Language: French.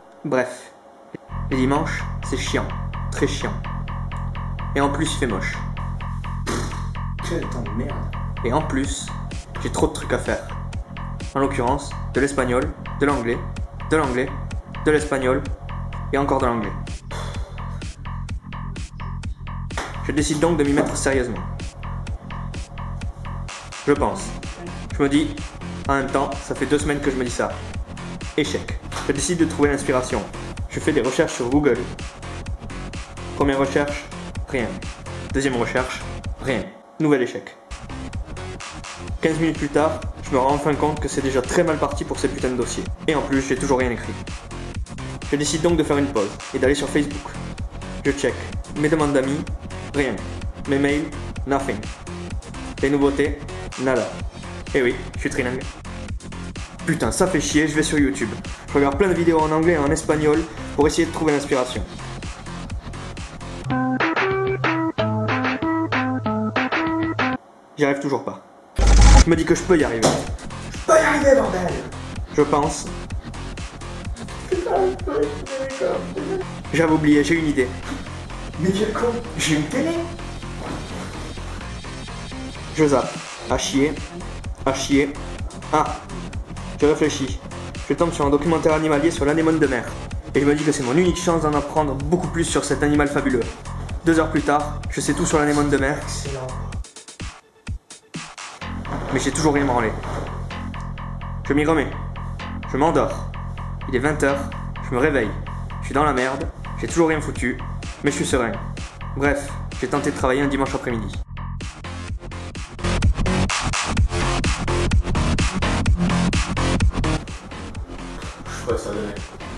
Bref, les dimanches, c'est chiant, très chiant. Et en plus, il fait moche. Quel temps de merde. Et en plus, j'ai trop de trucs à faire. En l'occurrence, de l'espagnol, de l'anglais, de l'espagnol et encore de l'anglais. Je décide donc de m'y mettre sérieusement. Je pense. Je me dis, en même temps, ça fait 2 semaines que je me dis ça. Échec. Je décide de trouver l'inspiration. Je fais des recherches sur Google. Première recherche, rien. Deuxième recherche, rien. Nouvel échec. 15 minutes plus tard, je me rends enfin compte que c'est déjà très mal parti pour ces putains de dossiers. Et en plus, j'ai toujours rien écrit. Je décide donc de faire une pause et d'aller sur Facebook. Je check mes demandes d'amis, rien. Mes mails, nothing. Les nouveautés, nada. Et oui, je suis trilingue. Putain, ça fait chier, je vais sur YouTube. Je regarde plein de vidéos en anglais et en espagnol pour essayer de trouver l'inspiration. J'y arrive toujours pas. Je me dis que je peux y arriver. Je peux y arriver, bordel. Je pense. J'avais oublié, j'ai une idée. Mais quel con. J'ai une télé. Je zappe. À chier. Ah, je réfléchis. Je tombe sur un documentaire animalier sur l'anémone de mer. Et je me dis que c'est mon unique chance d'en apprendre beaucoup plus sur cet animal fabuleux. 2 heures plus tard, je sais tout sur l'anémone de mer. Excellent. Mais j'ai toujours rien branlé. Je m'y remets. Je m'endors. Il est 20h, je me réveille. Je suis dans la merde, j'ai toujours rien foutu, mais je suis serein. Bref, j'ai tenté de travailler un dimanche après-midi. Je crois que ça donnait.